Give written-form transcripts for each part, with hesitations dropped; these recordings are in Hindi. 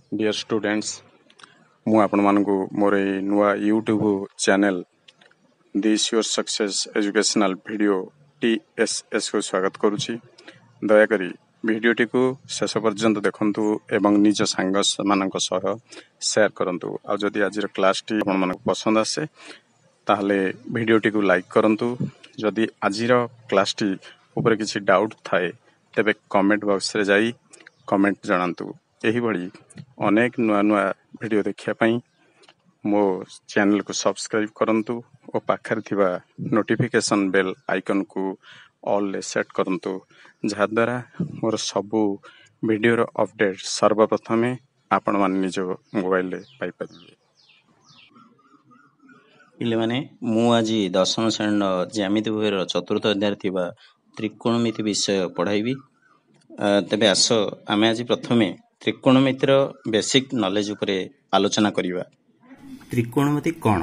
डियर स्टूडेंट्स मु आपण मानकु मोर नुआ YouTube channel this your success educational video TSS को स्वागत करुछि। दया करी वीडियोटी को शेष पर्यंत देखंतु एवं निज सांग मानक सह शेयर करंतु। आ जदि आज क्लास टी आपण मानक पसंद आसे ताहले वीडियोटी को लाइक करंतु। जदि आज क्लास टी ऊपर किसी डाउट थाए तेबे कमेंट बॉक्स रे जाई कमेंट जणांतु। एही बड़ी अनेक नुआ नुआ वीडियो देखिया पई मो चैनल को सब्सक्राइब करंतु और पाखर थिबा नोटिफिकेशन बेल आइकन को ऑल ले सेट करंतु, जहा द्वारा मोर सबु वीडियो रो अपडेट सर्वप्रथमे आपण मान निज मोबाइल ले पाई परिबे। पिले माने मु आज दशम श्रेणी ज्यामिति बहिर चतुर्थ अध्याय थिबा त्रिकोणमिति विषय पढ़ाइबी। तबे आस आमे आज प्रथमे त्रिकोणमितिर बेसिक नॉलेज उपरे आलोचना करिबा। त्रिकोणमिति कोन?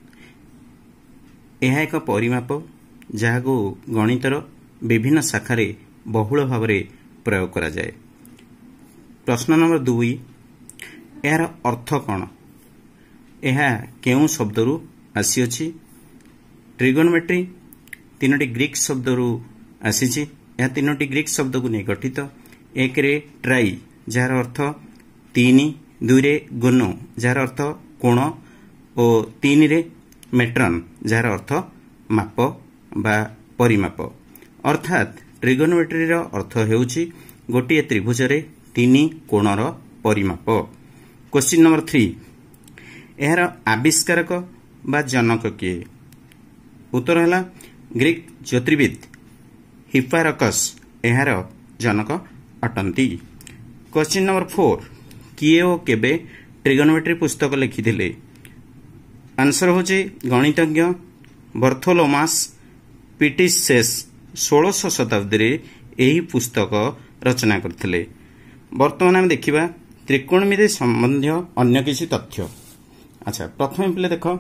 यह एक परिमाप जहाको गणितर विभिन्न शाखारे बहुल भावरे प्रयोग करा जाए। प्रश्न नंबर 2, यार अर्थ कोन? यह केउ शब्दरु आसीछि? Trigonometry तीनोटी Greek शब्दरु आसीछि। यह तीनोटी ग्रीक शब्द को नहीं गठित। एक रे ट्राई जार अर्थ 3, 2 रे गोनो जार अर्थ कोण और 3 रे मेट्रन जार अर्थ माप बा परिमाप। अर्थात ट्रिगोनोमेट्री रो अर्थ हेउछि गोटिए त्रिभुज रे 3 कोणर परिमाप। क्वेश्चन नंबर 3, यार आविष्कारक बा जनक किए? उत्तर है ग्रीक ज्योतिर्विद हिप्पारकस यार जनक अटंती। क्वेश्चन नंबर 4, किए ओ केबे ट्रिगोनोमेट्री पुस्तक लिखिथिले? आंसर होचे गणितज्ञ बर्थोलोमास पिटिसेस 1600 शताब्दी रे एही पुस्तक रचना करथिले। वर्तमान हम देखिबा त्रिकोणमिति संबंधी अन्य किसी तथ्य। अच्छा, प्रथम पिले देखो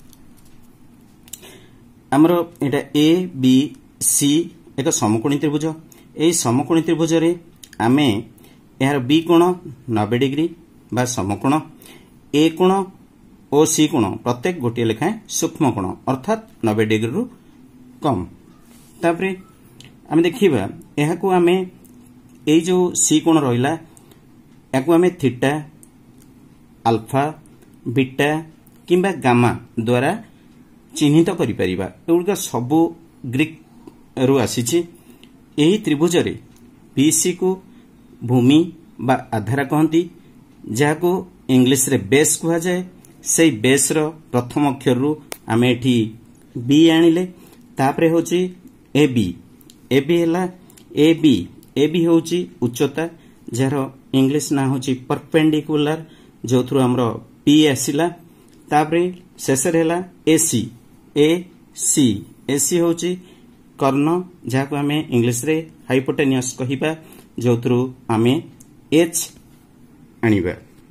हमरो एटा ABC एक समकोणी त्रिभुज। एही समकोणी त्रिभुज रे आमे यार बी कोण 90 डिग्री बा समकोण, ए कोण और सी कोण प्रत्येक गोटे लेखाएं सूक्ष्म कोण अर्थात 90 डिग्री रु कम। तापरे आमे देखिबा एहाकू आमे एई जो सी कोण रहिला याकू आमे थीटा, अल्फा, बीटा किंबा गामा द्वारा चिन्हित करि परिबा। एगुडा सबु ग्रीक रु आसीछि। एही त्रिभुज रे BC को भूमि बा आधार कहती, जहाको इंग्लिश रे बेस कहा जाए। से बेस रो प्रथम अक्षर रु आमे एठी बी आनिले। तापरे होची AB हैला AB होची उच्चता, जहार इंग्लिश ना होची परपेंडिकुलर, जो थ्रू हमरो P आसिला। तापरे शेषर हैला AC होची कर्ण, जहाको आमे इंग्लिश रे हाइपोटेनियस कहिबा, जो थ्रू आमे H आनिबा।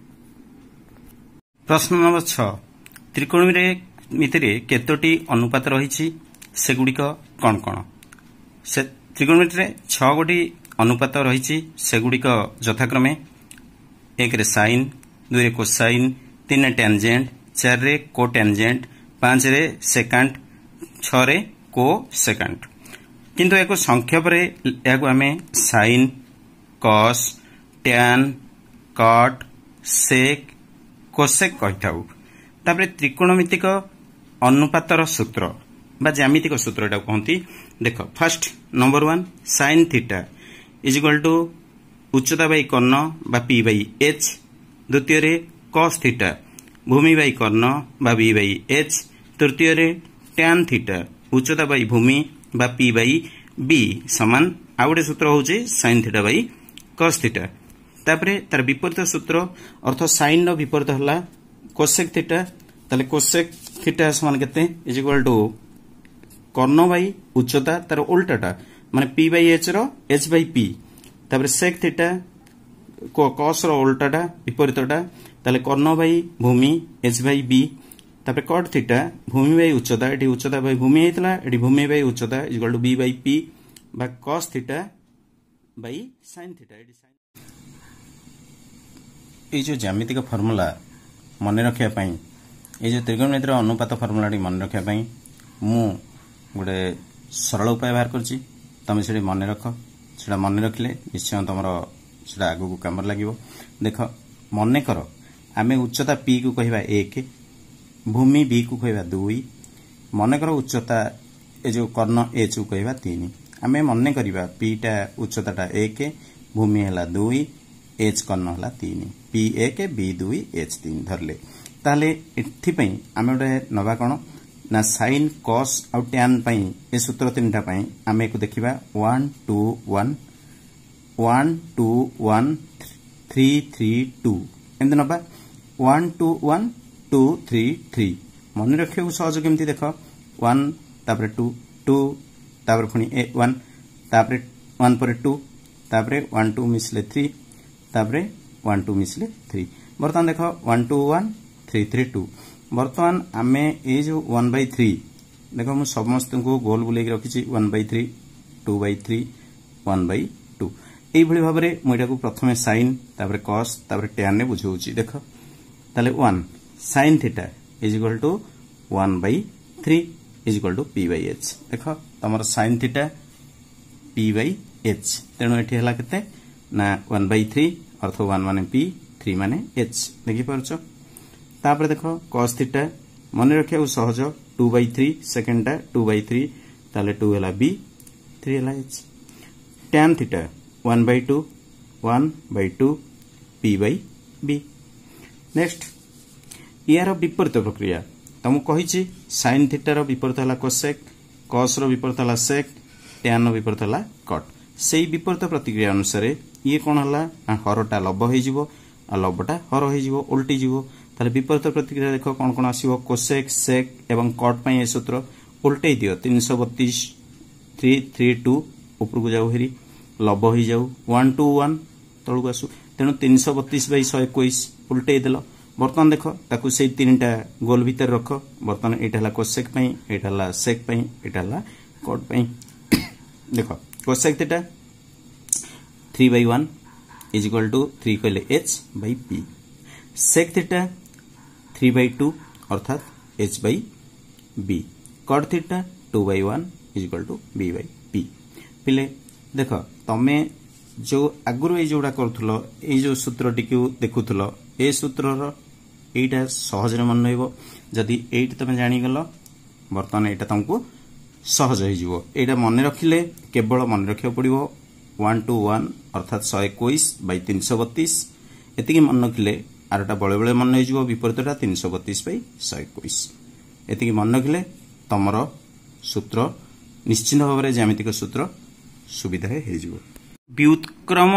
प्रश्न नंबर 6, त्रिकोणमिति रे केतोटी अनुपात रहिछि सेगुडिक कोन कोन? से त्रिकोणमिति रे 6 गोटी अनुपात रहिछि। सेगुडिक यथाक्रमे 1 रे साइन, 2 रे कोसाइन, 3 रे टेंजेंट, 4 रे कोटेंजेंट, 5 रे सेकंड, 6 रे कोसेकंड। किंतु एको संक्षेप रे याकू आमे sine, cos, tan, cot, sec, cosec कहिथाउ। तापरे त्रिकोणमितिक अनुपातर सूत्र बा ज्यामितिक सूत्र एटा कहंती। देखो first number 1 sin theta is equal to उच्चता बाई कर्ण बा P बाई H। द्वितीय रे cos थीटा भूमि बाई कर्ण बा B बाई H। तृतीय रे tan थीटा उच्चता बाई भूमि बा P बाई B समान आ गोटे सूत्र होचे sin theta by cos theta. तापरे तार विपरीत सूत्र अर्थ साइन रो विपरीत हला कोसेक थीटा। ताले कोसेक थीटा समान केते इज इक्वल टू कर्ण बाई उच्चता तार उल्टाटा माने P बाई H रो H बाई P। तापरे सेक थीटा cos रो उल्टाटा विपरीतटा, ताले कर्ण बाई भूमि H बाई B। तापरे कट थीटा भूमि बाई उच्चता, एठी उच्चता बाई भूमि हेतला, एठी भूमि बाई उच्चता is equal to B by P बा cos theta by sin theta. एठी sin ये जो ज्यामितिक फर्मुला मन रखा ये जो त्रिकोणमितिर अनुपात फर्मुला मन रखा मु गोटे सरल उपाय बाहर कर तुम से मन रख से मन रखिले निश्चय तुम से आग को कम लगे। देख मन कर आम उच्चता पी को कहवा 1 भूमि बी को कहवा 2 मन कर उच्चता ये जो कर्ण एच को कहवा 3 आम मन करवा पीटा उच्चता 1 भूमि है 2 एच कर्ण है 3 पी 1 बी 2 एच 3 धरले ताले एथिपई आम गोटे नवा कौन ना साइन कॉस आउ टैन पई ए सूत्र तीनटा पई आम एक देखिबा 1 2 1 1 2 1 3 3 2 एंद नबा 1 2 1 2 3 3 मन रखियो सहज केमती देख 1 तापर 2 2 तापर पुनी 1 तापर 1 पर 2 तापर 1 2 मिसले 3 तापर 1 2 मिसले 3 बर्तमान देख 1 2 1 3 3 2 बर्तमान आम ये जो 1/3 देख मुझे समस्त को गोल बुले रखी 1/3 2/3 1/2 यही भाव में मुझे प्रथम साइन तापर कॉस तापर टैन ने बुझाऊँ देख ताले 1 sine theta is equal to 1/3 is equal to P by H देख तुम sine theta P by H तेणु ये है ना 1/3 अर्थ 1 माने पी 3 माने एच देखिपार तापर देख कॉस थीटा मन रखा सहज 2/3 सेकेंडटा 2/3 ताले 2 है बी 3 है H tan theta 1/2 1/2 P by B. Next यार विपरीत प्रक्रिया तुमको कही साइन थीटार विपरीत है कोसेक कॉस विपरीत है सेक टैन विपरीत है कट से विपरीत प्रतिक्रिया अनुसार ये कौन है हरटा लब हो लबटा हर हो उल्टी ताले विपरीत प्रतिक्रिया देख कौन कौन आसो कोसेक सेक एवं कट ये सूत्र उल्टे दियो 332 3 3 2 उपरको जाऊ हेरी लब हो जाऊ 1 2 1 तलू आसू तेणु 332/121 उल्टे देल बर्तमान देख ताकू से 3टा गोल भितर रख बर्तमान यहाँ कोसेक यहाँ सेक यहाँ कट देख cosec theta 3/1 is equal to 3 कहले H by P sec theta 3/2 अर्थात H by B cot theta 2/1 is equal to B by P पिले देख तमे जो आगुरी ये जोड़ा करुल ये सूत्र टी देखुल ए सूत्र यहीटा सहज मन रही ये तुम जानीगल बर्तमान यहाँ तुमको सहज हो मन रखिले केवल मन रखा पड़ो 1 2 1 अर्थात 121/332 एति मन रखिले आरटा बड़े बड़े मन हो विपरीतटा 332/121 एति मन रखिले तमर सूत्र निश्चित भाव में ज्यामितिक सूत्र सुविधा हो। व्युत्क्रम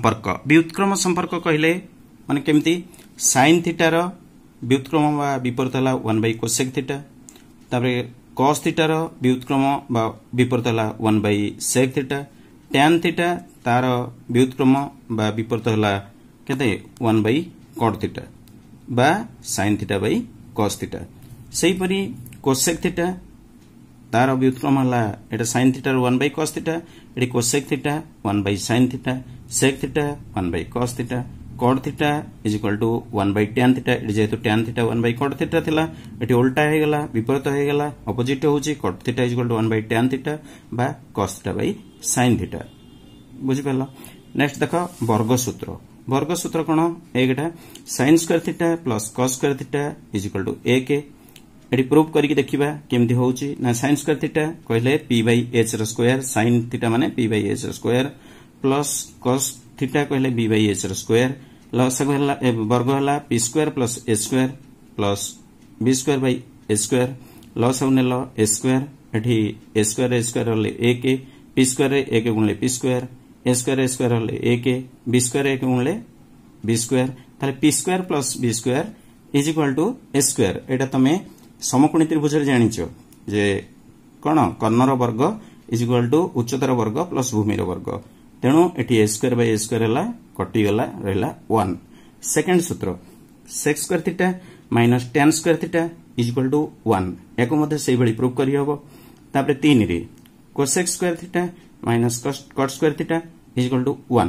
संपर्क कहले माने केमती साइन थीटार व्युत्क्रम बा विपरीत है 1/कोसेक थीटा तापर कॉस थीटार व्युत्क्रम बा विपरीत है 1/सेक थीटा टैन थीटा तार व्युत्क्रम बा विपरीत है केते 1/कट थीटा बा sine theta by cos theta सेहीपरि कोसेक थीटा तार व्युत्क्रम है एटा साइन थीटार 1/कॉस थीटा एटी cosec theta one by sine theta sec theta one by cos theta cot theta is equal to one by tan theta जेहेतु टैन थीटा 1/कट थीटा थिला एटी उल्टा होगला विपरीत होगला अपोजिट होउची cot theta is equal to one by tan theta बा cos theta by sine theta बुझी पाला। नेक्स्ट देख वर्ग सूत्र कौन एकटा sine square theta plus cos square theta is equal to 1 एटी प्रूफ करके देखिबा केमती होउची ना साइन स्क्वायर थीटा कहले पी बाई एच रो स्क्वायर साइन थीटा माने पी बाई एच रो स्क्वायर प्लस कॉस थीटा कहले बी बाई एच रो स्क्वायर लसक वर्ग है P square plus A square plus B square by A square लसक नेल ए स्क्वायर एठी ए स्क्वायर हले 1 पी स्क्वायर 1 गुणले पी स्क्वायर ए स्क्वायर हले 1 बी स्क्वायर 1 गुणले बी स्क्वायर ताले P square plus B square is equal to A square एटा तमे समकोणी त्रिभुज रे जानिचो जे कोन कर्णर वर्ग इज इक्वल टू उच्चतार वर्ग प्लस भूमिर वर्ग तेणु एटी A square by A square है कटिगला रहा 1 सेकेंड सूत्र sec square theta minus tan square theta is equal to 1 या से प्रूफ करहब तापर 3 रे cosec square theta minus cot square theta is equal to 1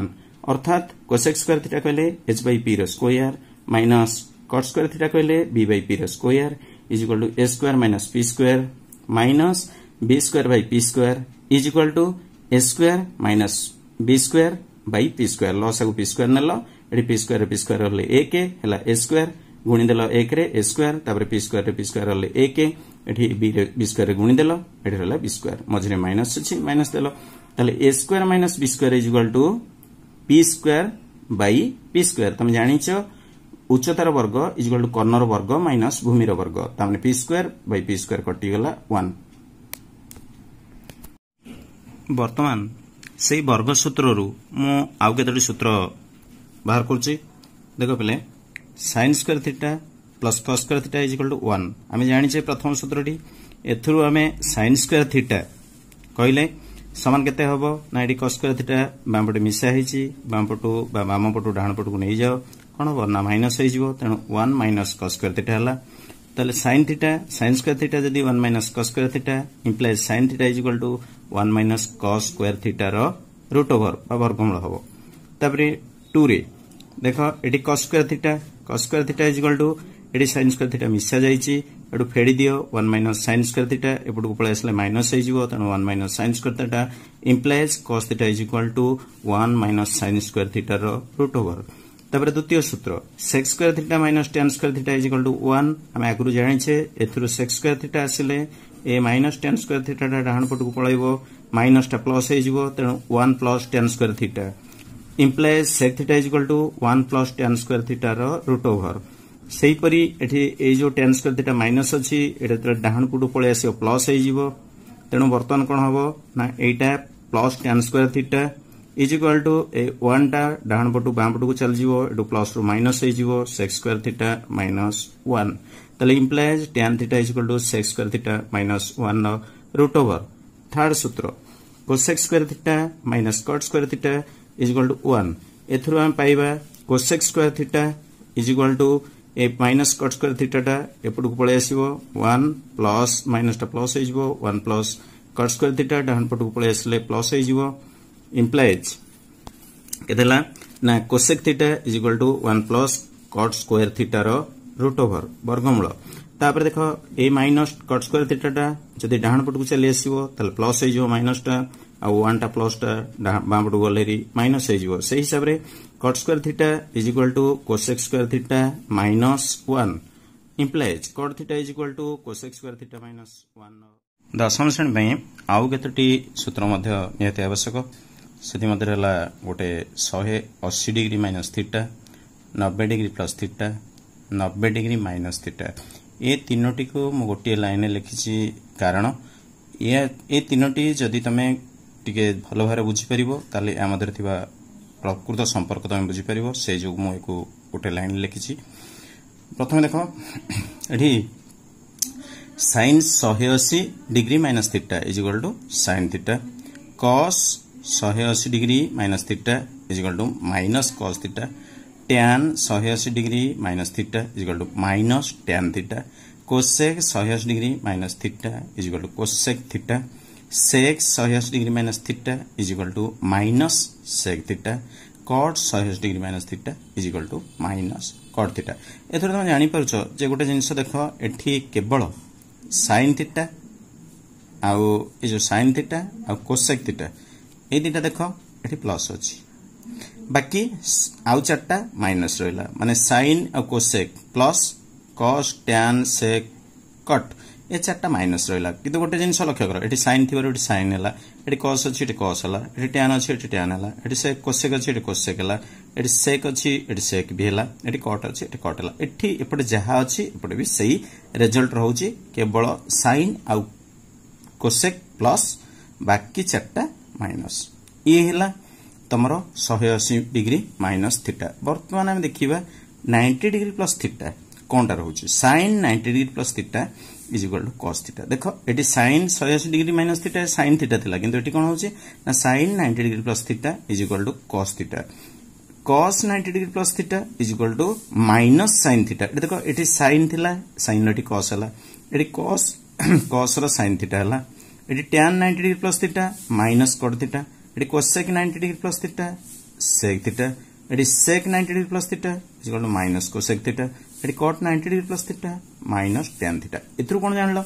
अर्थात कोसेक स्क्वायर थीटा कहले h by p रो square minus cot square theta कहले b by p रो square is equal to a square minus p square minus b square by p square is equal to a square minus b square by p square लॉस को p स्क्वायर नेलो एडी p स्क्वायर हले 1 हैला a स्क्वायर गुणी देलो 1 रे a स्क्वायर तापर p स्क्वायर हले 1 एठी b स्क्वायर गुणी देलो एठी हला b स्क्वायर मझरे माइनस अछि माइनस देलो ताले a square minus b square is equal to p square by p square तुम जानिछो उच्चतार वर्ग इज इक्वल टू कर्णर वर्ग माइनस भूमिर वर्ग तामने p square by p square कटि गला 1 वर्तमान सेही वर्ग सूत्ररू मु आउ केतोटी सूत्र बाहर करछि देखो पले sin square theta plus cos square theta is equal to 1 आमे जानि छे प्रथम सूत्रटी एथुरु आमे sin स्क्वायर थीटा कहले समान केते हबो ना एडी cos स्क्वायर थीटा बामपटे मिसा हिची बामपटो बा बामपटो डाहणपटो को नै जाओ कोन हो ना माइनस हे जिवो तेनु 1 माइनस cos स्क्वायर थीटा हला ताले sin स्क्वायर थीटा जदी 1 minus cos square theta implies sin theta is equal to 1 minus cos square theta रो रूट ओवर बा वर्गमूल हबो तापरे 2 रे देखो एटी cos square theta is equal to एटी sin स्क्वायर थीटा मिसा जाईची एडु फेडी दियो 1 माइनस sin स्क्वायर थीटा एपटु को पळे आसले माइनस हे जिवो तनो 1 minus sin square theta implies cos theta is equal to 1 minus sin square theta रो रूट ओवर तापर द्वितीय सूत्र sec square theta minus tan square theta is equal to 1 हम आगरु जानि छे एथुरु sec स्क्वायर थीटा आसिले ए माइनस tan स्क्वायर थीटा डाहण पटु को पळाइबो माइनस टा प्लस हे जिवो तनो 1 plus tan square theta implies sec theta is equal to 1 plus tan square theta रो रूट ओवर सेही परी एठी ए जो tan स्क्वायर थीटा माइनस अछि एटा त डाहण पुटु पळे आसीओ प्लस हे जिवो तेनो वर्तमान कोन हबो ना एटा plus tan square theta is equal to ए 1 टा डाहण पुटु बाम पुटु को चल जिवो एडु प्लस रो माइनस हे जिवो sec स्क्वायर थीटा माइनस 1 तले implies tan theta is equal to sec square theta minus 1 नो रूट ओवर थर्ड सूत्र cosec square theta minus cot square theta is equal to 1 एथरो हम पाइबा cosec square theta is equal to ए माइनस cot स्क्वायर थीटा टा एपटु को पळे आसीबो 1 प्लस माइनस टा प्लस हे जिवो 1 प्लस cot स्क्वायर थीटा डाहण पटु को पळे आसले प्लस हे जिवो इंप्लाइज केदेला ना cosec theta is equal to 1 plus cot square theta रो रूट ओवर वर्गमूल तापर देखो ए माइनस cot स्क्वायर थीटा टा जदी डाहण पटु को चली आसीबो तले प्लस हे जिवो माइनस टा आ 1 टा प्लस टा बाम पटु गलेरी माइनस हे जिवो सेही हिसाब रे cot square theta is equal to cosec square theta minus 1 implies cot theta is equal to cosec square theta minus 1 दशम श्रेणी में आउ केतोटी सूत्र मध्य नियत आवश्यक सेति मध्य हला गोटे 180 degree minus theta 90 degree plus theta 90 degree minus theta ए तीनोटी को मु गोटे लाइन लिखिछि कारण ए तीनोटी जदि तमे टिके भलो भारे बुझी परिबो ताले आ मध्य थिबा प्रकृत संपर्क तमे बुझी परिबो से जो मु एको गोटे लाइन लिखिछि प्रथम देखो एठी sin 180 degree minus theta is equal to sin theta cos 180 degree minus theta is equal to minus cos theta tan 180 degree minus theta is equal to minus tan theta cosec 180 degree minus theta is equal to cosec theta sec 180 degree minus theta is equal to minus sec theta cot 180 degree minus theta is equal to minus cot theta एथर तुम जानि परछो जे गोटे जिंस देखो एठी केवल sin थीटा आउ ए जो sin थीटा आउ cosec थीटा ए दिटा देखो एठी प्लस अछि बाकी आउ चारटा माइनस रहला माने sin आउ cosec plus cos tan sec cot ए चारटा माइनस रहला किंतु गोटे जिंस लक्ष्य करो एठी sin थिबार एठी sin हला एठी cos अछि एठी cos हला एठी tan अछि एठी tan हला एठी sec cosec अछि एठी cosec हला एठी sec अछि एठी sec भी हला एठी cot अछि एठी cot हला एठी एपटे जहा अछि एपटे भी सही रिजल्ट रहउची केवल sin आउ cosec प्लस बाकी चारटा माइनस ये हला तमरो 180 डिग्री माइनस थीटा वर्तमान हम देखिबा 90 डिग्री प्लस थीटा कोनटा रहउची sin 90 degree plus theta is equal to cos theta देखो एटी sin 180 degree minus theta sin theta थिला किंतु एटी कोन होची ना sin 90 degree plus theta is equal to cos theta cos 90 degree plus theta is equal to minus sin theta देखो एटी sin थिला sin एटी cos हला एटी cos cos रो sin थीटा हला eighty tan 90 degree plus theta minus cot theta एटी cosec 90 degree plus theta sec theta एटी sec 90 degree plus theta is equal to minus cosec theta एटी cot 90 degree plus theta minus tan theta एथरु कोन जानलो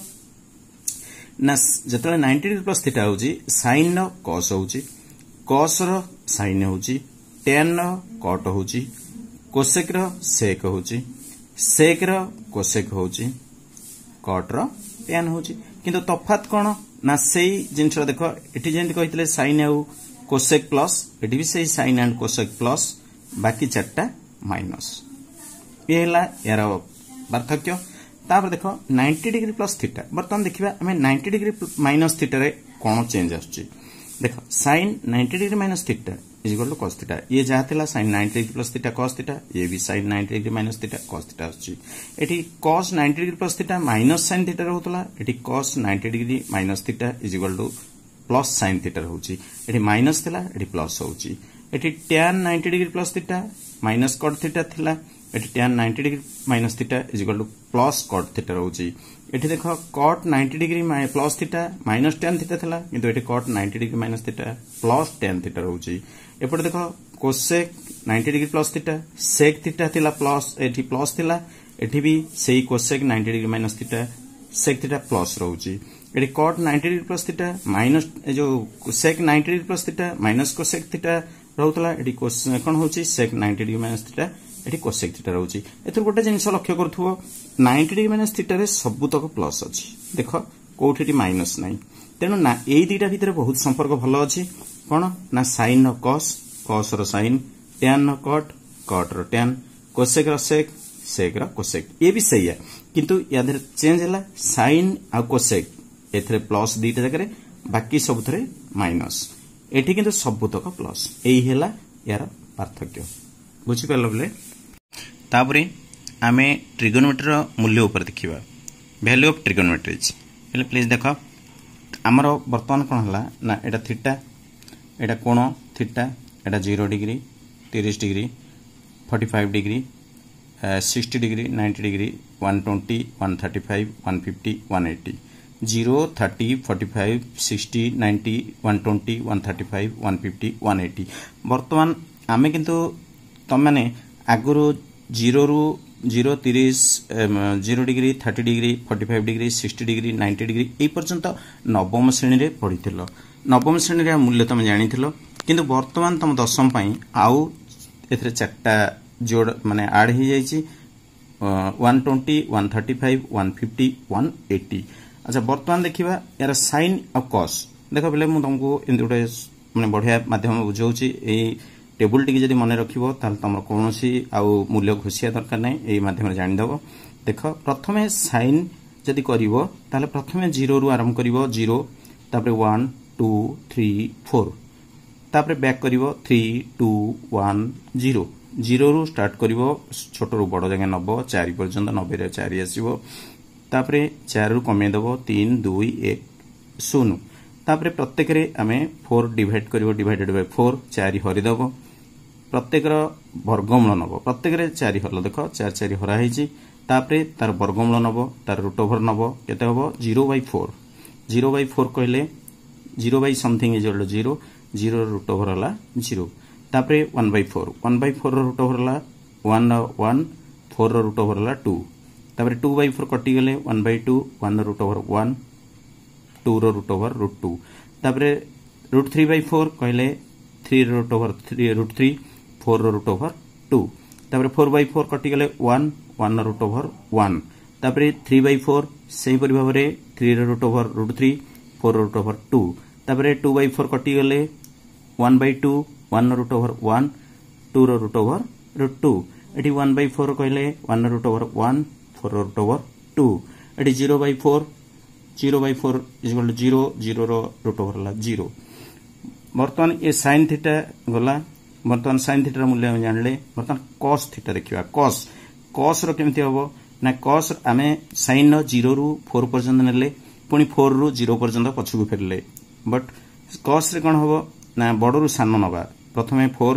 ना जतले 90 डिग्री प्लस थीटा होची sin नो cos होची cos रो sin होची tan रो cot होची cosec रो sec होची sec रो cosec होची cot रो tan होची किंतु तफात कोन ना सेही जिंस देखो एठी जेंति कहितले sin आउ cosec प्लस एठी भी सेही sin एंड cosec प्लस बाकी चारटा माइनस ये हला यार पार्थक्य तापर देखो 90 डिग्री प्लस थीटा बर्तमान देखिबा हमें 90 डिग्री माइनस थीटा रे कोन चेंज आछी देखो sin 90 degree minus theta is equal to cos theta ये जहा थिला sin 90 degree plus theta cos theta ये भी sin 90 degree minus theta cos theta आछी एठी cos 90 degree plus theta minus sin theta रहउतला एठी cos 90 degree minus theta is equal to plus sin theta रहउची एठी माइनस थिला एठी प्लस होउची एठी tan 90 degree plus theta minus cot theta थिला एठी tan 90 degree minus theta is equal to plus cot theta रहउची एठी देखो cot 90 degree plus theta minus tan theta थिला किंतु एठी cot 90 degree minus theta plus tan theta रहउची एपटे देखो cosec 90 degree plus theta sec theta थिला प्लस एठी प्लस थिला एठी भी सेही cosec 90 degree minus theta sec theta plus रहउची एठी cot 90 degree plus theta minus जो sec 90 degree plus theta minus cosec theta रहउतला एठी कोन होची sec 90 डिग्री माइनस थीटा एठी cosec थीटा रहउची एथर गोटे जिंस लक्ष्य करथुओ 90 डिग्री माइनस थीटा रे सबु तक प्लस अछि देखो कोठेटी माइनस नाही तेनु ना एई दुईटा भितर बहुत संपर्क भलो अछि कोन ना sin नो cos cos रो sin tan नो cot cot रो tan cosec रो sec sec रो cosec ये भी सही है किंतु यादर चेंज हला sin आ cosec एथरे प्लस दुईटा जगह रे बाकी सब थरे माइनस एठी किंतु सब तक प्लस एही हेला यार पार्थक्य बुझी परलो बले तापरे आमे ट्रिगोनोमेट्री रो मूल्य ऊपर देखिबा वैल्यू ऑफ ट्रिगोनोमेट्रीज पहले प्लीज देखो हमर वर्तमान कोन हला ना एटा थीटा एटा कोण थीटा एटा 0 degree 30 degree 45 degree 60 degree 90 degree 120 135 150 180 0 30 45 60 90 120 135 150 180 वर्तमान आमे किंतु तम माने आगुरु 0 रु 0 30 0 degree 30 degree 45 degree 60 degree 90 degree ए पर्यंत नवम श्रेणी रे पढिथिलो नवम श्रेणी रे मूल्य तम जानिथिलो किंतु वर्तमान तम दशम पई आउ एथरे चारटा जोड़ माने ऐड हो जाइछि 120 135 150 180 अच्छा वर्तमान देखिबा यार sin और cos देखो बेले मु तुमको एंद गोटे माने बढ़िया माध्यम बुझाउछि ए टेबल टिके जदी मने रखिबो ताल तमर कोनोसी आ मूल्य घोषिया दरकार नै ए माध्यम रे जानि दबो देखो प्रथमे sin जदी करिवो ताले प्रथमे 0 रु आरंभ करिवो 0 तापरे 1 2 3 4 तापरे बैक करिवो 3 2 1 0 0 रु स्टार्ट करिवो छोट रु बड़ जगह नबो 4 पर्यंत 90 रे 4 आसीबो तापरे 4 रु कमे दबो 3 2 1 0 तापरे प्रत्येक रे आमे 4 डिवाइड करिवो डिवाइडेड बाय 4 4 हरि दबो प्रत्येक रो वर्गमूल नबो प्रत्येक रे 4 हलो देखो 4 4 हरा हेची तापरे तार वर्गमूल नबो तार रूट ओवर नबो केते हबो 0/4 0/4 कहले 0 something is equal to 0 0 root over हला 0 तापरे 1/4 1/4 रो रूट ओवर हला 1 1 4 रो रूट ओवर हला 2 तापरे 2/4 कटि गेले 1/2 1 रूट ओवर 1 2 रो रूट ओवर रूट 2 तापरे रूट 3/4 कहले 3 रूट ओवर 3 रूट 3 4 रो रूट ओवर 2 तापरे 4/4 कटि गेले 1 1 रूट ओवर 1 तापरे 3/4 सेही परि भाबरे 3 रो root over root 3 4 root over 2 तापरे 2/4 कटि गेले 1/2 1 रूट ओवर 1 2 रो रूट ओवर रूट 2 एटी 1/4 कहले 1 रूट ओवर 1 4 रूट ओवर 2 एटी 0/4 0/4 इज इक्वल टू 0 0 रो रूट ओवर ला 0 वर्तमान ए sin थीटा गला वर्तमान sin थीटा मूल्य हम जानले वर्तमान cos थीटा देखिबा cos रो केमति होबो ना cos आमे sin नो 0 रु 4 पर्यंत नेले पुनी 4 रु 0 पर्यंत पछुगु फेरले बट cos रे कोन होबो ना बडरु सान नबा प्रथमे 4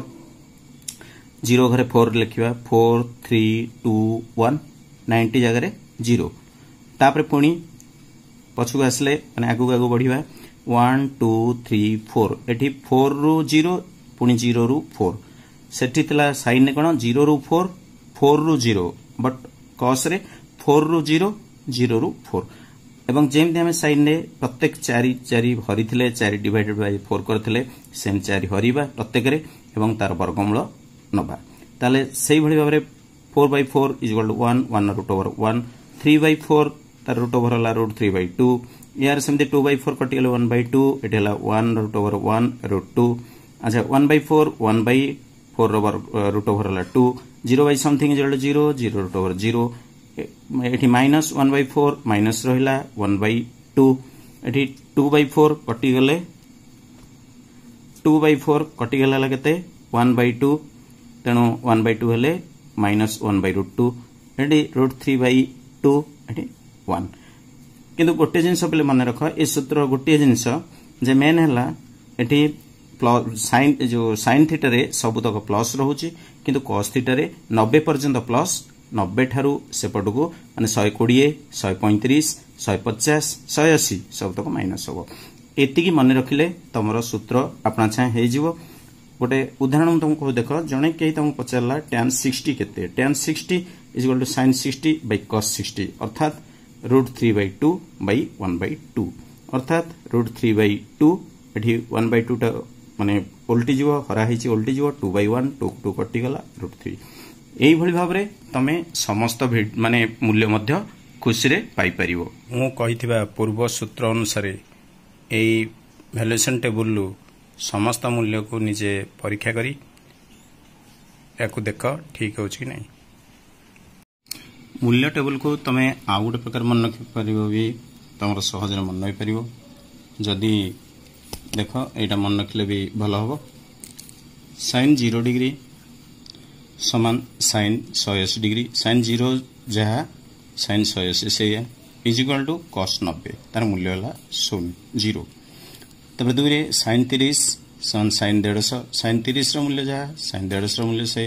0 घरे 4 लिखिबा 4 3 2 1 90 जगह रे 0 तापरे पुनी पछुगु आसले माने आगु आगु बढ़िबा 1 2 3 4 एठी 4 रु 0 पुणी 0 रु 4 सेठी थिला साइन रे कोन 0 रु 4 4 रु 0 बट cos रे 4 रु 0 0 रु 4 एवं जेमती आम साइन रे प्रत्येक 4 4 हरी 4 डिवाइडेड बाय 4 करथिले सेम 4 हरीबा प्रत्येक रे एवं तार वर्गमूल नबा ताले सेही भली भाबरे 4/4 is equal to 1 1 root over 1 3/4 तार रूट ओवर हला रूट 3/2 यार सेमती 2/4 कटि गेले 1/2 एटे हला 1 रूट ओवर 1 रूट 2 अच्छा 1/4 1/4 रूट ओवर हला 2 0 by something is equal to 0 0 root over 0 एठी माइनस 1/4 माइनस रहिला 1/2 एठी 2/4 कटि गेले 2/4 कटि गेला केते 1/2 तेणु 1/2 हेले माइनस 1/√2 एटी रूट 3/2 एटी 1 किंतु गोटे जिनस पे मन रख ए सूत्र गोटे जिनस जे मेन है एटी साइन जो साइन थीटा रे सबुतक प्लस रोचे किंतु कॉस थीटा रे 90 पर्यंत प्लस 90 ठारू सेपटू माने 120 135 150 180 सबुतक माइनस हम एति मन रखिले तुम सूत्र अपना छाए हो गोटे उदाहरण तुमको देख जड़े कहीं तुमको पचारा tan 60 केते tan 60 is equal to sin 60 by cos 60 अर्थात रूट 3/2 by 1/2 अर्थात रूट 3/2 एठी 1/2 टा माने उल्टी जीव हरा हिची उल्टी जीव 2/1 2 कटि गला रूट 3 एही भली भाव रे तमे समस्त माने मूल्य मध्य खुशी रे पाई परिवो मु कहिथिबा पूर्व सूत्र अनुसार एही वैल्यूएशन टेबल लु समस्त मूल्य को निजे परीक्षा करी या देख ठीक हो कि नहीं मूल्य टेबल को तमे आ गोटे प्रकार मन रखिपर भी तुम सहज मन रखिपर जदि देख यहाँ मन रखिले भी भल हम sin 0 डिग्री समान sin 180 डिग्री sin 0 जहाँ sin 180 से इज इक्वल टू cos 90 तार मूल्य है 0 तब दुई sin 30 समान sin 150 sin 30 मूल्य जहाँ sin 150 मूल्य से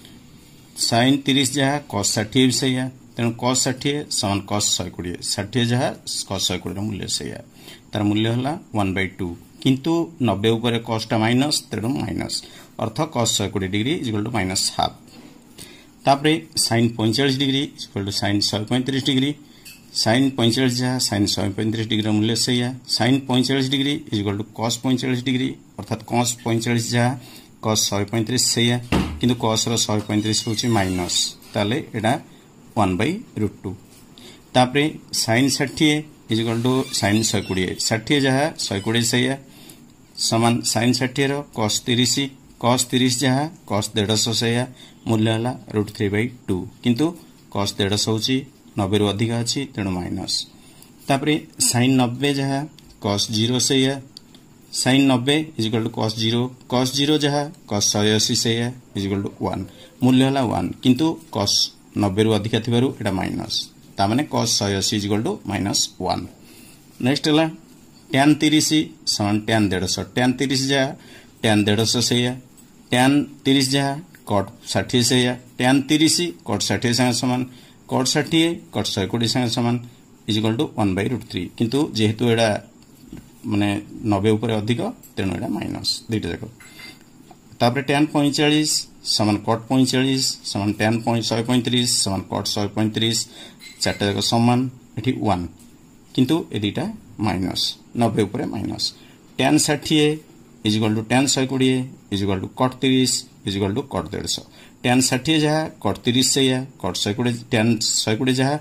sin 30 जहाँ cos 60 भी से तेणु cos 60 समान cos 120 60 जहाँ cos 120 मूल्य से तार मूल्य है 1/2 किंतु 90 उपर cos टा माइनस तेणु माइनस अर्थ cos 120 degree is equal to minus half तापरे sin 45 degree is equal to sin 135 degree sin 45 जहाँ sin 135 डिग्री मूल्य से sin 45 degree is equal to cos 45 degree अर्थात cos 45 जहाँ cos 135 से किंतु cos रो 135 होची माइनस ताले एटा 1/√2 तापरे sin 60 is equal to sin 120 60 जहाँ 120 से समान sin 60 रो cos 30 जहाँ cos 150 से मूल्य है रूट 3/2 किंतु cos 150 होची 90 रु अधिक अच्छी तेणु माइनस तापरे sin 90 जहाँ cos 0 से sin 90 is equal to cos 0 जहाँ cos 180 से इज इक्वल टू 1 मूल्य है 1 किंतु cos 90 रु अधिक थिबारु एटा माइनस ता माने cos 180 is equal to -1 next है tan 30 समान tan 150 tan 30 जहाँ tan 150 से tan 30 जहाँ cot 60 से tan 30 cot 60 से समान cot 60 cot 120 संगे समान इज इक्वल टू 1/√3 किंतु जेहेतु एडा माने 90 ऊपर अधिक तेणु एडा माइनस दुईटा जाक तापर tan 45 समान cot 45 समान tan 135 समान cot 135 चारटा जाक समान एठी 1 किंतु ए दुईटा माइनस 90 ऊपर minus tan 60 is equal to tan 120 is equal to cot 30 is equal to cot 150 tan 60 जहाँ cot 30 से cot 120 tan 120 जहाँ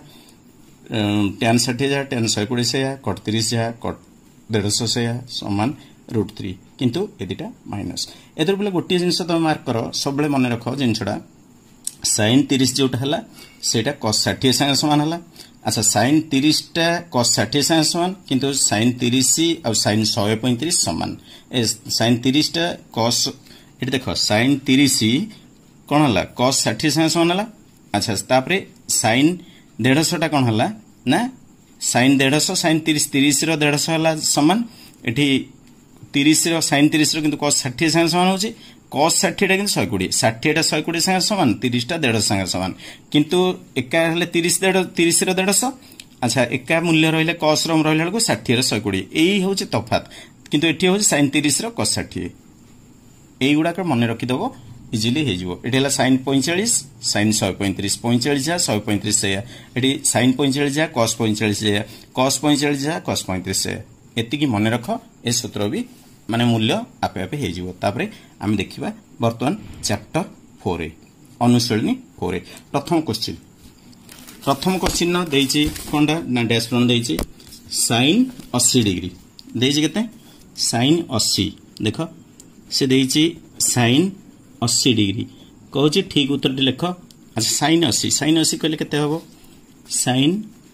tan 60 जहाँ tan 120 से cot 30 जहाँ cot 150 से समान √3 किंतु ए दुटा माइनस एतर बोले गोटे जिनस तुम मार्क कर सब मन रख जिनसटा sin 30 जोटा है सेटा cos 60 संगे समान है अच्छा sin 30 टा cos 60 संगे समान किंतु sin 30 और sin 135 समान sin 30 टा cos ये देख sin 30 कौन है cos 60 संगे समान है अच्छा तापरे sin 150 टा कौन है ना sin 150 sin 30 रो 150 है समान एठी 30 रो sin 30 रो किंतु cos 60 संगे समान होची cos 60 टा किंतु 120 60 टा 120 संगे समान 30 टा 150 संगे समान किंतु एका हले 30 रो 150 अच्छा एका मूल्य रहिले cos रो रहिले को 60 रो 120 एही होची तफात किंतु एठी होची sin 30 रो cos 60 এইগুড়াক মনে রଖିদেব ইজিলি হয়ে যাব। এটি হল সাইন 45 সাইন 135 45 যা 135 সেয়া এটি সাইন 45 যা কস 45 সেয়া কস 45 যা কস 35 সেয়া এতিকি মনে রখ এ সূত্র বি মানে মূল্য আপে আপে হয়ে যাব। তাপরে আমি দেখিবা বর্তমান চ্যাপ্टर 4 এ অনুশীলনী 4 এ প্রথম কোশ্চিন দেইছি কোনটা না ড্যাশ প্রন দেইছি সাইন 80 ডিগ্রি দেইছি কেতে সাইন 80 দেখ से देइछि साइन 80 डिग्री कहूँ ठीक उत्तर लिख। अच्छा साइन 80 कहले केते हबो साइन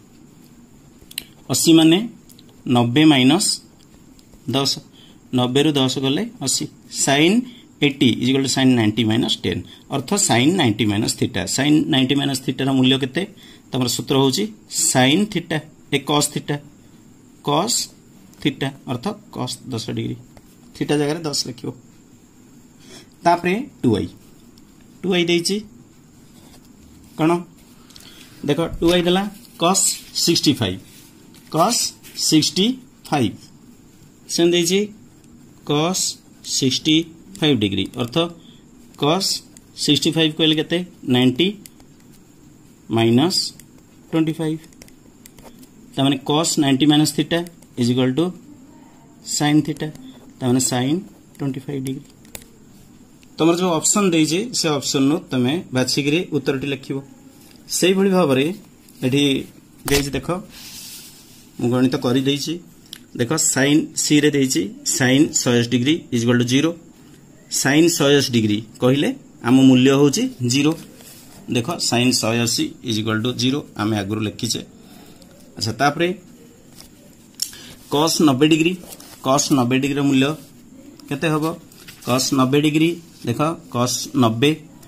80 माने 90 माइनस 10 90 रु 10 गले 80 sine 80 is equal to sine 90 minus 10 अर्थ sine 90 minus theta sine 90 minus theta रा मूल्य केते तमर सूत्र होची साइन थीटा ए cos थीटा अर्थ cos 10 डिग्री थीटा जगह 10 लिखियो। तापरे 2i देइछि कौन देख 2i देला cos 65 सेन देइछि cos 65 डिग्री अर्थ cos 65 कहले केते 90 माइनस 25 तामाने cos 90 minus theta is equal to sin theta तामाने sin 25 डिग्री। तुम जो ऑप्शन देइजे से ऑप्शन नो तमे बाछिकरी उत्तरटी लिखिबो सेही भली भाव रे एठी देइजे देखो मु गणित करि देइछि देखो sin c रे देइछि sin 180 degree is equal to 0 sin 180 degree कहिले आम मूल्य होछि 0 देखो sin 180 इज इक्वल टू 0 आमे आगुर लिखिछे। अच्छा तापरे cos 90 डिग्री रो मूल्य केते हबो cos 90 डिग्री देखो cos 90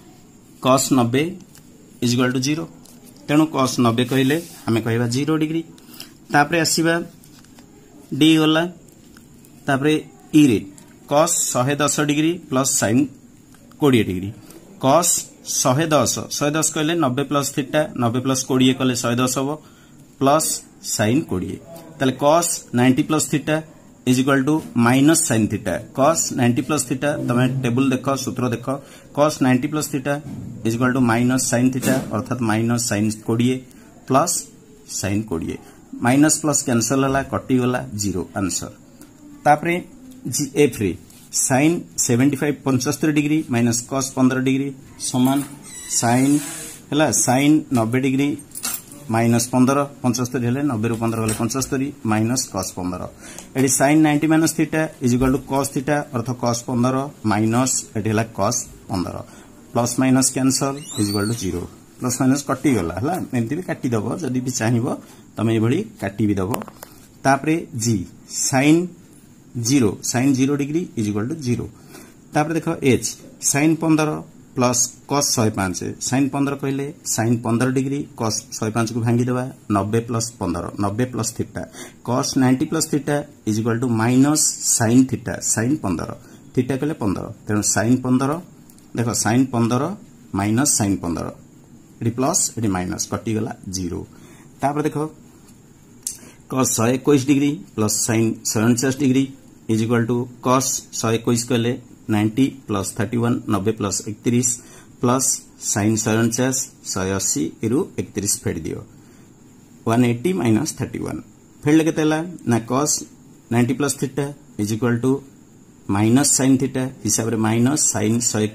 इज इक्वल टू 0 तेणु cos 90 कहले हमें कहबा 0 डिग्री। तापरे आसीबा डी गला तापरे ई रे cos 110 degree plus sin 20 degree cos 110 कहले 90 प्लस थीटा 90 प्लस 20 कहले 110 हबो प्लस sin 20 ताले cos 90 plus theta is equal to minus sine theta cos 90 plus theta तमे टेबल देखो सूत्र देखो cos 90 plus theta is equal to minus sine theta अर्थात minus sine 20 plus sine 20 minus plus cancel होला कटि गला 0 आंसर। तापरे एफ रे sine 75 degree minus cos 15 degree समान साइन हला साइन 90 डिग्री माइनस 15 75 हेले 90 रु 15 गले 75 माइनस cos 15 एडी sin 90 minus theta is equal to cos theta अर्थ cos 15 माइनस एडी हला cos 15 plus minus cancel is equal to 0 plus minus कटि गला हला एमति भी काटि दबो जदी भी चाहिबो तमे ए भली काटि भी दबो। तापरे G sin 0 degree is equal to 0 तापरे देखो h sin 15 plus cos 105 sin 15 कहले sin 15 डिग्री cos 105 को भांगी देबा 90 plus 15 90 plus theta cos 90 plus theta is equal to minus sin theta sin 15 theta कहले 15 तेणु sin 15 देखो sin 15 माइनस sin 15 एडी प्लस एडी माइनस कटि गला 0। तापर देखो cos 121 degree plus sin 47 degree is equal to cos 121 कहले 90 प्लस 31 90 प्लस 31 प्लस sin 47 180 रु 31 फेड दियो 180 माइनस 31 फेड केते ला ना cos 90 plus theta is equal to minus sin theta हिसाब रे minus sin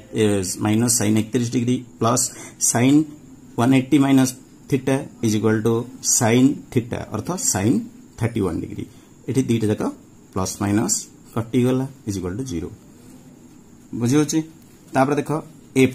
31 degree plus sin 180 minus theta is equal to sin theta अर्थ sin 31 डिग्री एठी दीटा जाक प्लस माइनस कटि गला इज इक्वल टू 0 बुझियोछि। तापर देखो एफ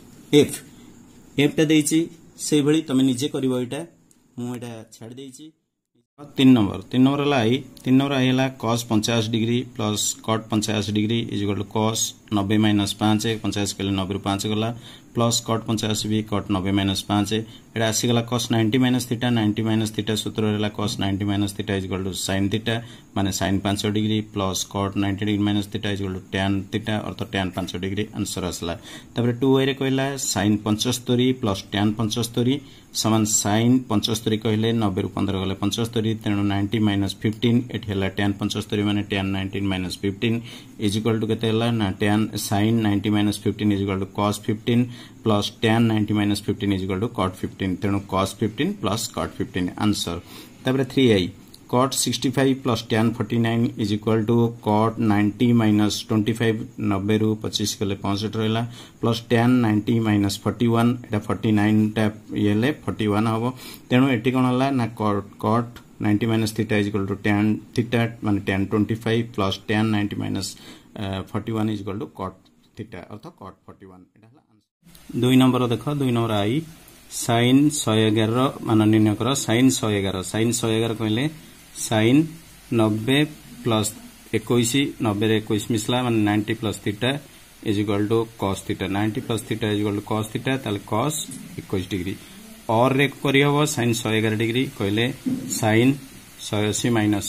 टा देइछि सेही भली तमे निजे करबो एटा मु एटा छाड़ देइछि। 3 नंबर लाई 3 नंबर आइला cos 50 degree plus cot 50 degree is equal to cos 90 minus 5 50 के 90 रु 5 गला प्लस cot 50 भी cot 90 माइनस 5 एटा आसी गला cos 90 माइनस थीटा सूत्र रहला cos 90 minus theta is equal to sin theta माने sin 5 degree plus cot 90 degree minus theta is equal to tan theta अर्थ tan 5 डिग्री आंसर आसला। तापर 2 रे कहला sin 75 प्लस tan 75 समान sin 75 कहले 90 रु 15 गले 75 तेणु 90 माइनस 15 एठी हला tan 75 माने tan 19 minus 15 is equal to केते हला ना tan sin 90 minus 15 is equal to cos 15 plus tan 90 minus 15 is equal to cot 15 तेणु cos 15 प्लस cot 15 आंसर। तापर 3i cot 65 plus tan 49 is equal to cot 90 minus 25 90 रु 25 कले 65 रहला प्लस tan 90 माइनस 41 एटा 49 टा येले 41 हबो तेणु एटी कोन हला ना cot 90 minus theta is equal to tan theta माने tan 25 plus tan 90 minus 41 is equal to cot theta अर्थात cot 41 एटा हला आंसर। 2 नंबर देखो 2 नंबर आई sin 111 मान निर्णय करो sin 111 कहले sin 90 प्लस 21 90 रे 21 मिसला माने 90 plus theta is equal to cos theta 90 plus theta is equal to cos theta ताले cos 21 डिग्री और रे करी हबो sin 111 डिग्री कहले sin 180 माइनस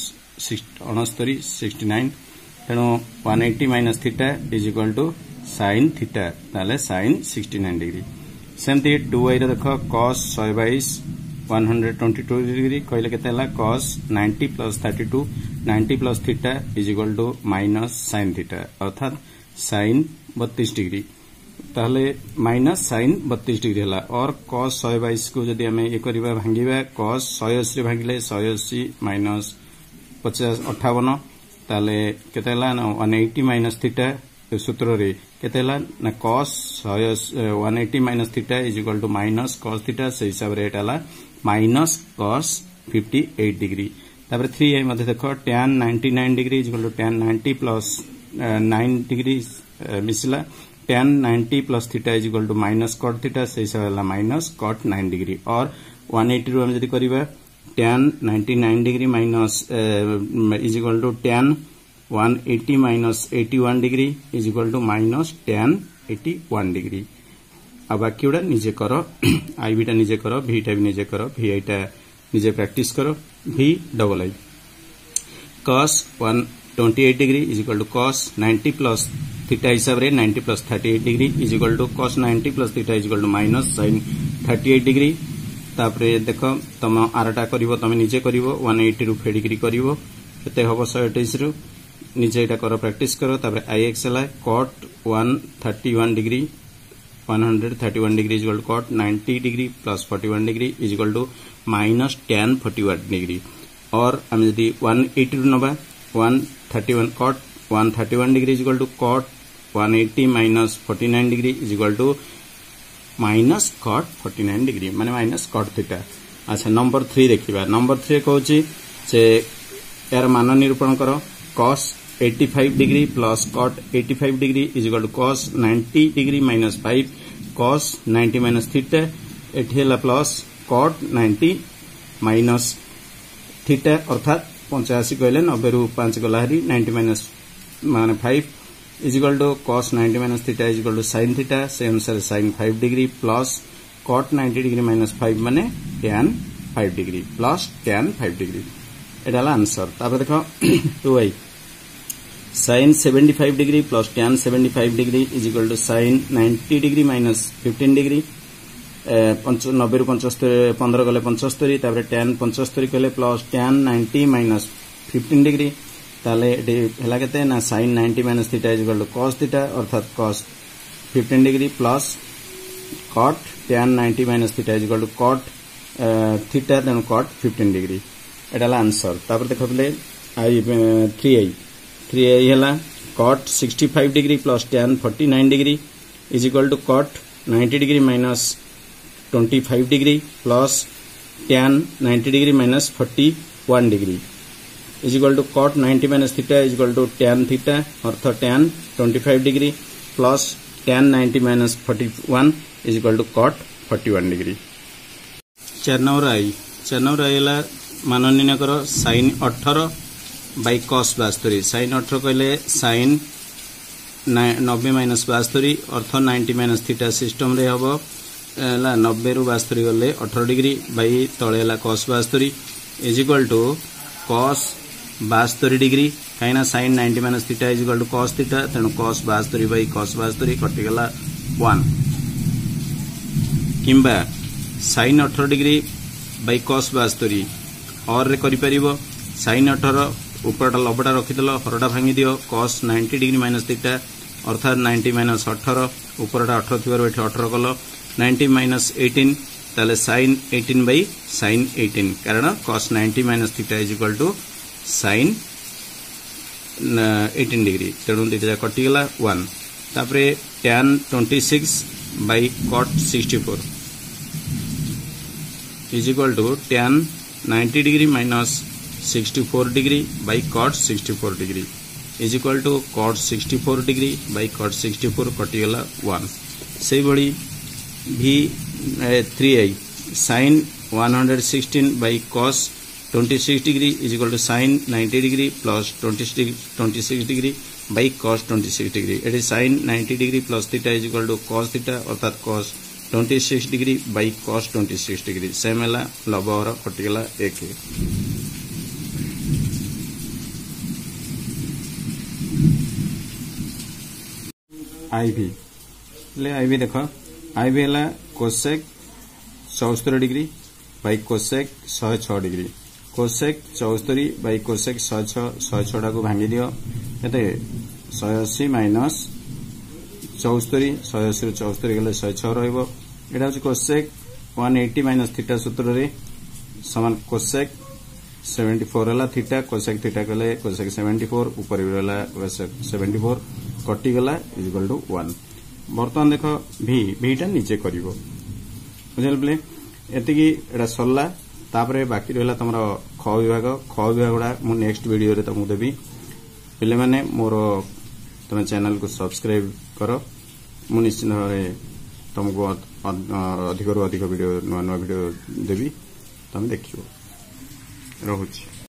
69 तेणु 180 minus theta is equal to sin theta ताले sin 69 डिग्री। सेमती 2i रे देखो cos 122 122 डिग्री कहले केते हला cos 90 plus 32 90 plus theta is equal to minus sin theta अर्थात sin 32 डिग्री ताहले माइनस sin 32 डिग्री हला और cos 122 को जदि हमें ये करबा भांगीबा cos 180 रे भांगिले 180 माइनस 50 58 ताहले केते हला 180 माइनस थीटा सूत्र रे केते हला ना cos 180 minus theta is equal to minus cos theta से हिसाब रे एटा हला माइनस cos 58 डिग्री। तापर 3i मध्ये देखो tan 99 degree is equal to tan 90 plus 9 degree मिसला tan 90 plus theta is equal to minus cot theta से हिसाब हला माइनस cot 9 डिग्री और 180 रु हम जदि करबा tan 99 degree minus is equal to tan 180 minus 81 degree is equal to minus tan 81 degree. अब बाकी उड़ा निजे करो आई बीटा निजे करो भी टा भी निजे करो भी आई टा निजे प्रैक्टिस करो भी double I cos 128 degree is equal to cos 90 plus theta हिसाब रे 90 plus 38 degree is equal to cos 90 plus theta is equal to minus sin 38 degree. तापरे देखो तम आरटा करिवो तमे निजे करिवो 180 रु फेडिग्री करिवो केते हबो 128 रु निजे एटा करो प्रैक्टिस करो। तापरे ix हला cot 131 degree 131 degree is equal to cot 90 degree plus 41 degree is equal to minus tan 41 degree और हम यदि 180 रु नबा 131 cot 131 degree is equal to cot 180 minus 49 degree is equal to minus cot 49 degree माने माइनस cot थीटा। अच्छा नंबर 3 देखिबा नंबर 3 कहूची जे यार मान निरूपण करो cos 85 डिग्री plus cot 85 degree is equal to cos 90 degree minus 5 cos 90 minus theta एठी हला प्लस cot 90 माइनस थीटा अर्थात 85 कहले 90 रु 5 गला हरी 90 माइनस माने 5 is equal to cos 90 minus theta is equal to sin theta से अनुसार sin 5 degree plus cot 90 degree minus 5 माने tan 5 degree plus tan 5 degree एटा हला आंसर। तापर देखो 2i sin 75 degree plus tan 75 degree is equal to sin 90 degree minus 15 degree 90 रु 75 15 गले 75 तापर tan 75 कहले प्लस tan 90 माइनस 15 डिग्री ताले हला केते ना sin 90 minus theta is equal to cos theta अर्थात cos 15 degree plus cot tan 90 minus theta is equal to cot theta then cot 15 degree एटा हला आंसर। तापर देखो बले आई 3i हला cot 65 degree plus tan 49 degree is equal to cot 90 degree minus 25 degree plus tan 90 degree minus 41 degree is equal to cot 90 minus theta is equal to tan theta अर्थात tan 25 degree plus tan 90 minus 41 is equal to cot 41 degree. 4 number I हला मान निर्णय करो sin 18 बाई cos 72 sin 18 कहले sin 90 माइनस 72 अर्थ 90 माइनस थीटा सिस्टम रे हबो 90 रु 72 गले 18 डिग्री बाई तळे हला cos 72 is equal to cos 72 degree कहीं sin 90 minus theta is equal to cos theta तेणु cos 72 बाई cos 72 कटिगला 1 किंबा sin 18 डिग्री बाई cos 72 और रे करि परिबो sin 18 ऊपरटा लबटा रखिदेल हरटा भांगी दियो cos 90 डिग्री माइनस थीटा अर्थात 90 माइनस 18 ऊपरटा 18 थिबार एठी 18 कल 90 माइनस 18 ताले sin 18 बाई sin 18 कारण cos 90 minus theta is equal to sin 18 degree तेणु दीटा कटिगला 1 तापरे tan 26 by cot 64 is equal to tan 90 degree minus 64 degree by cot 64 degree is equal to cot 64 degree by cot 64 कटिगला 1 से बड़ी V3i sin 116 by cos 26 degree is equal to sin 90 degree plus 26 degree by cos 26 degree एटी sin 90 degree plus theta is equal to cos theta अर्थात cos 26 degree by cos 26 degree same है लबर कटिगला 1 आईवी ले आईवी देखो आईवी है cosec 74 degree by cosec 106 degree cosec 74 by cosec 106 टाक भांगी दियो ये 180 माइनस 74 180 74 गले 106 रहिबो एटा होची कोसेक 180 माइनस थीटा सूत्र रे समान कोसेक 74 हला थीटा कोसेक थीटा गले कोसेक 74 ऊपर रहला कोसेक 74 कटि गला इज इक्वल टू 1 बर्तमान देखो भीटा नीचे करिवो बुझल प्ले एतिकी एटा सरला तापरे बाकी रहला तमरो ख विभाग गुडा मु नेक्स्ट वीडियो रे तुमको देबी पिले माने मोर तुम चैनल को सब्सक्राइब करो मु निश्चित भाव तुमको अधिक वीडियो नुआ वीडियो देबी तुम देखियो रहुछि।